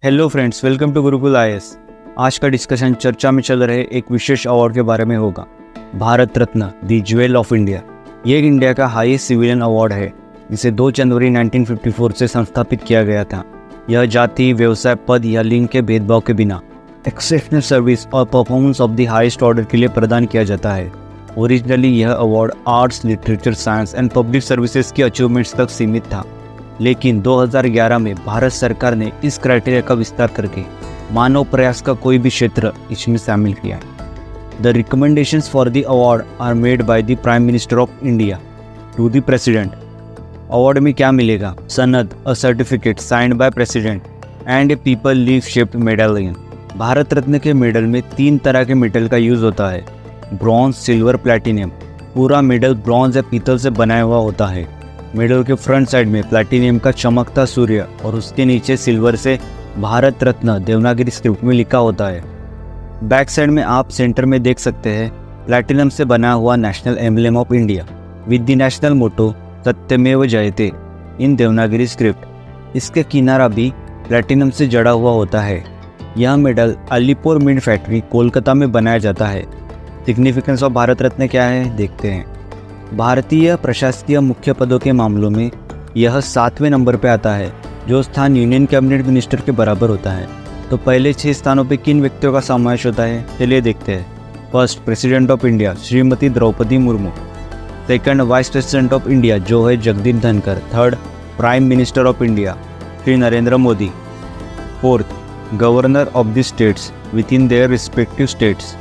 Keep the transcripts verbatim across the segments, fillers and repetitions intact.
Hello friends, welcome to Gurukul I A S. आज का discussion चर्चा में चल रहे एक विशेष अवार्ड के बारे में होगा, Bharat Ratna the jewel of India. ये इंडिया का हाईएस्ट सिविलियन अवार्ड है, जिसे दो जनवरी उन्नीस सौ चौवन से संस्थापित किया गया था। यह जाति, व्यवसाय, पद या लिंग के भेदभाव के बिना एक्सेप्शनल सर्विस और performance of the highest order के लिए प्रदान किया जाता है। ओरिजिनली यह award arts, literature, science and public services के अचीवमेंट्स तक सीमित था, लेकिन दो हज़ार ग्यारह में भारत सरकार ने इस क्राइटेरिया का विस्तार करके मानव प्रयास का कोई भी क्षेत्र इसमें शामिल किया। The recommendations for the award are made by the prime minister of India to the president. Award में क्या मिलेगा? सनद, a certificate signed by president and a peepal leaf shaped medallion. Bharat Ratna के मेडल में तीन तरह के मेटल का यूज होता है, ब्रॉन्ज, सिल्वर, प्लैटिनियम। पूरा मेडल ब्रॉन्ज या पीतल से बनाया हुआ होता है। मेडल के फ्रंट साइड में प्लैटिनियम का चमकता सूर्य और उसके नीचे सिल्वर से भारत रत्न देवनागरी स्क्रिप्ट में लिखा होता है। बैक साइड में आप सेंटर में देख सकते हैं प्लैटिनम से बना हुआ national emblem of India with the national motto Satyameva Jayate in Devanagari script. इसके किनारा भी प्लैटिनम से जड़ा हुआ होता है। यह medal Alipur mint factory Kolkata में बनाया जाता है। सिग्निफिकेंस ऑफ भारत रत्न क्या है, देखते हैं। भारतीय प्रशासकीय मुख्य पदों के मामलों में यह सातवें नंबर पर आता है, जो स्थान यूनियन कैबिनेट मिनिस्टर के बराबर होता है। तो पहले छह स्थानों पर किन व्यक्तियों का समावेश होता है, चलिए देखते हैं। First, president of India Shrimati Droupadi Murmu. Second, vice president of India जो है Jagdeep Dhankhar. Third, prime minister of India Shri Narendra Modi. Fourth, governor of the states within their respective states.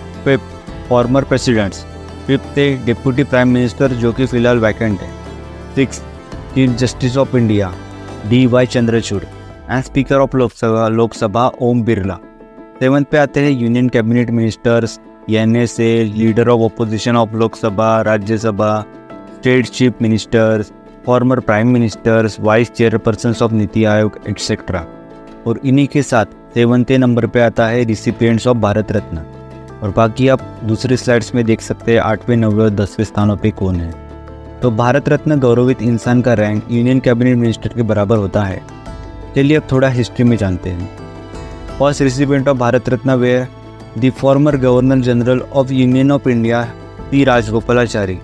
Fifth, former presidents. Fifth है डिप्टी प्राइम मिनिस्टर जो कि फिलहाल vacant है। Six, chief justice of India D Y Chandrachud and speaker of Lok Sabha Lok Sabha Om Birla. Seventh पे आते हैं union cabinet ministers, N S A, leader of opposition of Lok Sabha, Rajya Sabha, state chief ministers, former prime ministers, vice chairperson of NITI Aayog etcetera. और इन्हीं के साथ सेवंथे number पे आता है रिसिपिएंट्स ऑफ भारत रत्न। और बाकी आप दूसरी स्लाइड्स में देख सकते हैं आठवें, नौवें और दसवें स्थानों पे कौन है। तो भारत रत्न गौरवित इंसान का रैंक यूनियन कैबिनेट मिनिस्टर के बराबर होता है। चलिए अब थोड़ा हिस्ट्री में जानते हैं। First recipient of Bharat Ratna were the former governor general of union of India C Rajagopalachari,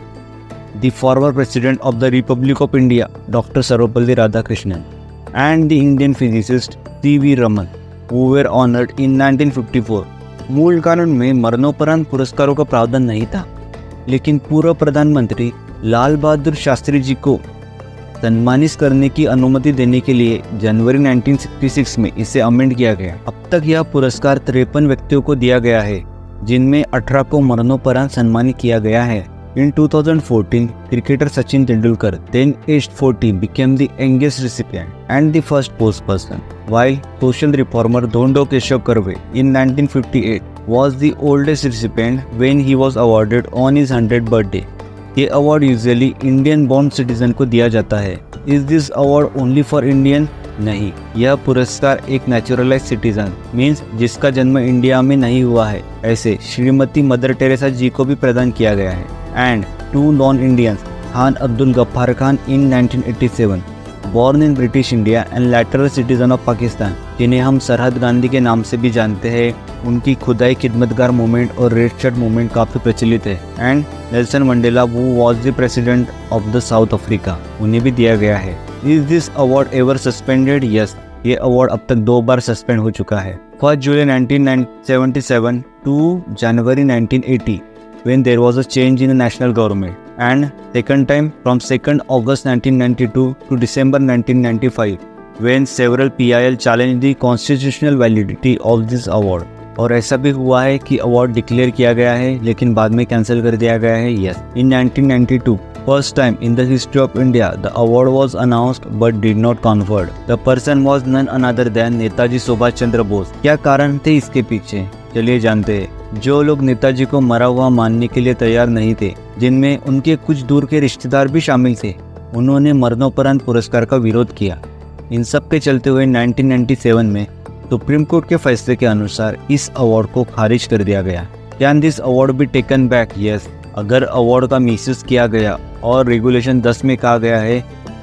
the former president of the republic of India doctor Sarvepalli Radhakrishnan and the Indian physicist C V Raman, who were honoured in nineteen fifty four. मूल कानून में मरणोपरांत पुरस्कारों का प्रावधान नहीं था, लेकिन पूर्व प्रधानमंत्री लाल बहादुर शास्त्री जी को सम्मानित करने की अनुमति देने के लिए जनवरी उन्नीस सौ छियासठ में इसे अमेंड किया गया। अब तक यह पुरस्कार तिरपन व्यक्तियों को दिया गया है, जिनमें अठारह को मरणोपरांत सम्मानित किया गया है। In two thousand fourteen, cricketer Sachin Tendulkar, then aged forty, became the youngest recipient and the first postperson, while social reformer Dhondo Keshav Karve in nineteen fifty-eight was the oldest recipient when he was awarded on his hundredth birthday. ये award usually Indian born citizen को दिया जाता है। Is this award only for Indian? नहीं, यह पुरस्कार एक neutralise citizen means जिसका जन्म इंडिया में नहीं हुआ है, ऐसे श्रीमती मदर टेरेसा जी को भी प्रदान किया गया है। And to non Indians, Khan Abdul Ghaffar Khan in nineteen eighty seven, born in British India and lateral citizen of Pakistan, जिन्हें हम सरहद गांधी के नाम से भी जानते हैं। उनकी खुदाई खिदमतगार मूवमेंट और रेड शर्ट मूवमेंट काफ़ी प्रचलित है। एंड नेल्सन मंडेला, वो was the president of the South Africa, उन्हें भी दिया गया है। Is this award ever suspended? Yes, ये अवार्ड अब तक दो बार सस्पेंड हो चुका है। First July nineteen seventy seven to January nineteen eighty when there was a change in the national government, and second time from second August nineteen ninety-two to December nineteen ninety-five when several P I L challenged the constitutional validity of this award. और ऐसा भी हुआ है कि award declare किया गया है लेकिन बाद में कैंसिल कर दिया गया है। Yes, in nineteen ninety two first time in the history of India the award was announced but did not conferred. The person was none other than Netaji Subhas Chandra Bose. क्या कारण थे इसके पीछे, चलिए जानते हैं। जो लोग नेताजी को मरा हुआ मानने के लिए तैयार नहीं थे, जिनमें उनके कुछ दूर के रिश्तेदार भी शामिल थे, उन्होंने मरणोपरांत पुरस्कार का विरोध किया। इन सब के चलते हुए नाइनटीन नाइंटी सेवन में सुप्रीम कोर्ट के फैसले के अनुसार इस अवार्ड को खारिज कर दिया गया। Can this award be taken back? Yes, अगर अवार्ड का मिसयूज किया गया और रेगुलेशन दस में कहा गया है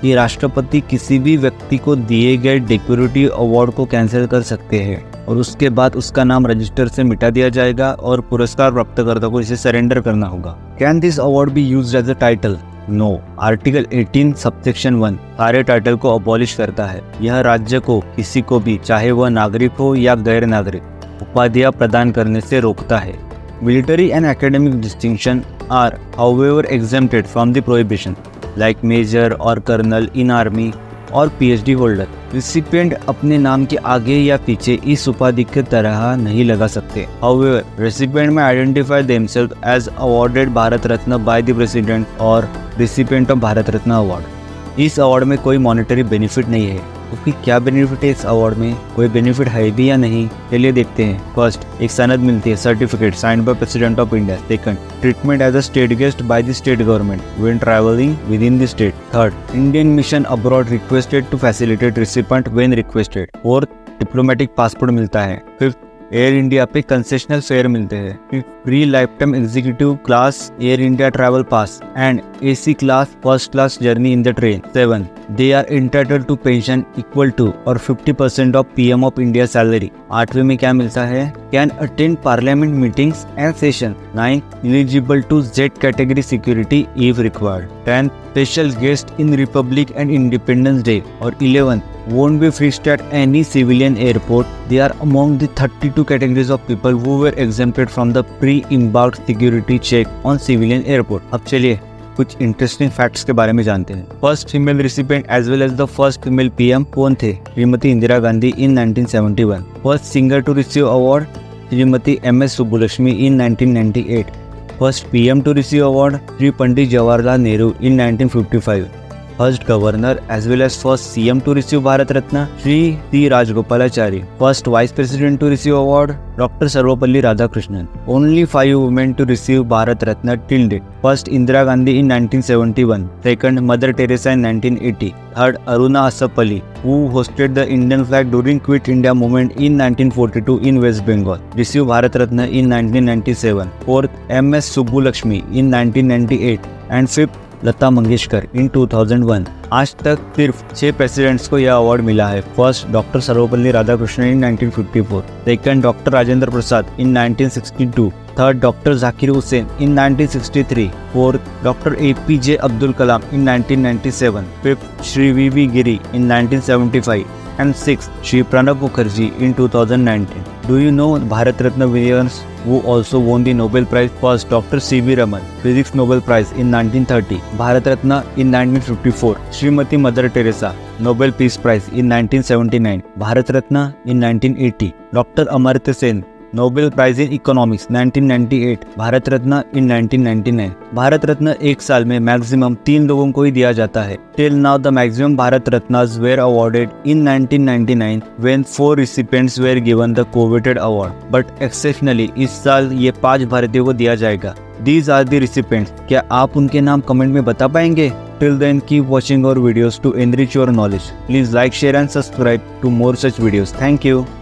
कि राष्ट्रपति किसी भी व्यक्ति को दिए गए डेकोरेटिव अवार्ड को कैंसिल कर सकते हैं और उसके बाद उसका नाम रजिस्टर से मिटा दिया जाएगा और पुरस्कार प्राप्तकर्ता को इसे सरेंडर करना होगा। Can this award be used as a title? No. Article अठारह सबसेक्शन वन सारे टाइटल को अबॉलिश करता है। यह राज्य को किसी को भी, चाहे वह नागरिक हो या गैर नागरिक, उपाधियां प्रदान करने से रोकता है। Military and academic distinction are however exempted from the prohibition, like major और कर्नल इन आर्मी और पीएचडी होल्डर। रिसिपिएंट अपने नाम के आगे या पीछे इस उपाधि की तरह नहीं लगा सकते। However, recipient may identify themselves as awarded Bharat Ratna by the president और recipient of Bharat Ratna award. इस अवार्ड में कोई मॉनेटरी बेनिफिट नहीं है, क्योंकि क्या बेनिफिट है इस अवार्ड में, कोई बेनिफिट है भी या नहीं, चलिए देखते हैं। फर्स्ट, एक सनद मिलती है, certificate signed by president of India. Second, treatment as a state guest by the state government when travelling within the state. Third, Indian mission abroad requested to facilitate recipient when requested. Fourth, diplomatic passport मिलता है। Fifth, air India पे concessional fare मिलते हैं। Free lifetime executive class air India travel pass and AC class first class journey in the train. Seven, they are entitled to pension equal to और fifty percent of PM of India salary. आठवें में क्या मिलता है? Can attend parliament meetings and session. Nine, eligible to Z category security if required. Ten, special guest in republic and independence day. और eleven, won't be fixed at any civilian airport. They are among the thirty-two categories of people who were exempted from the pre-embarked security check on civilian airport. अब चलिए कुछ interesting facts के बारे में जानते हैं। First female recipient as well as the first female PM कौन थे? Shrimati Indira Gandhi in nineteen seventy one. First singer to receive award Shrimati M S Subbulakshmi in nineteen ninety eight. First PM to receive award Shri Pandit Jawaharlal Nehru in nineteen fifty five. First governor as well as first C M to receive Bharat Ratna Shri C Rajagopalachari. First vice president to receive award Doctor Sarvapalli Radhakrishnan. Only five women to receive Bharat Ratna till date. First Indira Gandhi in nineteen seventy-one. Second Mother Teresa in nineteen eighty. Third Aruna Asaf Ali, who hosted the Indian flag during Quit India movement in nineteen forty-two in West Bengal, received Bharat Ratna in nineteen ninety-seven. Fourth M S Subbulakshmi in nineteen ninety-eight. And fifth Lata Mangeshkar in two thousand one. आज तक सिर्फ छह presidents को यह award मिला है। First doctor Sarvepalli Radhakrishnan in nineteen fifty four. Second doctor Rajendra Prasad in nineteen sixty two. Third doctor Zakir Hussain in nineteen sixty three. Fourth doctor APJ Abdul Kalam in nineteen ninety seven. Fifth Shri V V Giri in nineteen seventy five and sixth Shri Pranab Mukherjee in two thousand nineteen. Do you know Bharat Ratna winners who also won the Nobel Prize? First Doctor C V Raman, Physics Nobel Prize in nineteen thirty. Bharat Ratna in nineteen fifty-four. Srimati Mother Teresa, Nobel Peace Prize in nineteen seventy-nine. Bharat Ratna in nineteen eighty. Doctor Amartya Sen, Nobel prize in economics nineteen ninety eight. Bharat Ratna in nineteen ninety nine. Bharat Ratna एक साल में maximum तीन लोगों को ही दिया जाता है। Till now the maximum Bharat Ratnas were awarded in nineteen ninety nine when four recipients were given the coveted award, but exceptionally इस साल ये पांच भारतीयों को दिया जाएगा। These are the recipients. क्या आप उनके नाम कमेंट में बता पाएंगे? Till then, keep watching our videos to enrich your knowledge. Please like, share and subscribe to more such videos. Thank you.